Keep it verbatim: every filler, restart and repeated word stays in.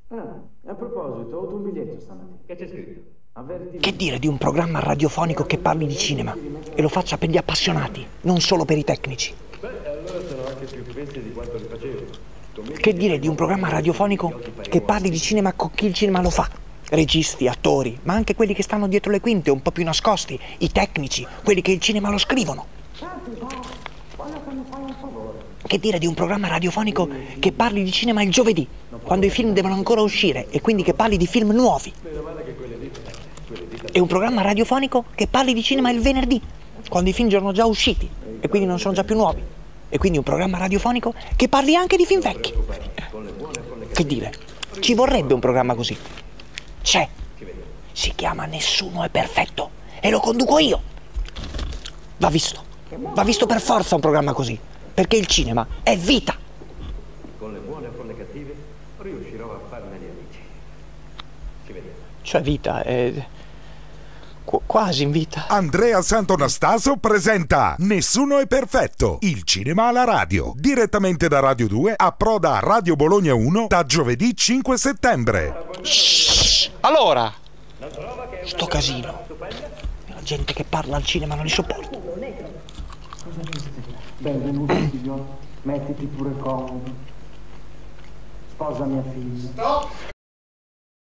Ah, a proposito, ho avuto un biglietto stamattina. Che c'è scritto? Avvertimento. Che dire di un programma radiofonico che parli di cinema e lo faccia per gli appassionati, non solo per i tecnici? Beh, allora sono anche più fessi di quanto li facevo. Che dire di un programma radiofonico che parli di cinema con chi il cinema lo fa? Registi, attori, ma anche quelli che stanno dietro le quinte, un po' più nascosti, i tecnici, quelli che il cinema lo scrivono. Che dire di un programma radiofonico che parli di cinema il giovedì, quando i film devono ancora uscire, e quindi che parli di film nuovi? E un programma radiofonico che parli di cinema il venerdì, quando i film sono già usciti e quindi non sono già più nuovi. E quindi un programma radiofonico che parli anche di film vecchi. Che dire, ci vorrebbe un programma così. C'è. Si chiama Nessuno è perfetto e lo conduco io. Va visto. Va visto per forza un programma così, perché il cinema è vita. Con le buone o con le cattive riuscirò a farne gli amici. Ci vediamo. Cioè vita è qu- quasi in vita. Andrea Santonastaso presenta Nessuno è perfetto, il cinema alla radio, direttamente da Radio due, approda a Radio Bologna uno da giovedì cinque settembre. Shhh, allora, sto casino. La gente che parla al cinema non li sopporto. Benvenuto, figlio. Mettiti pure comodo. Sposa mia figlia. Stop!